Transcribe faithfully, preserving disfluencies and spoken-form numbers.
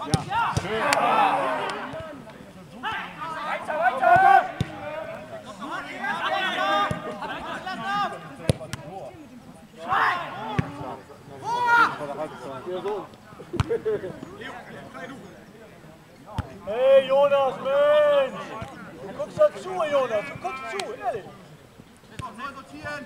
Ja. Schön. Weiter, weiter! Hey Jonas, Mensch! Du guckst doch zu, Jonas, du guckst zu, ehrlich! Neu sortieren!